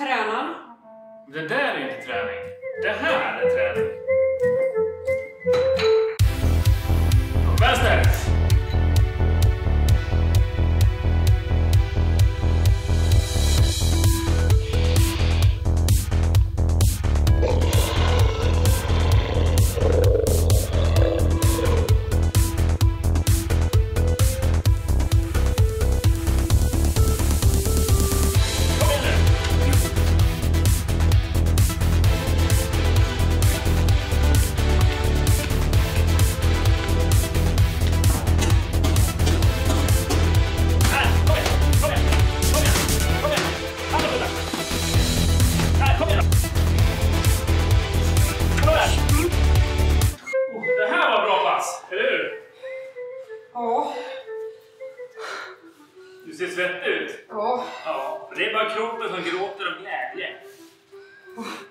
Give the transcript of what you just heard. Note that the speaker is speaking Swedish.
Tränar. Det där är inte träning. Det här är träning. Vänster! Du ser svettig ut. Ja. Ja. Det är bara kroppen som gråter av glädje.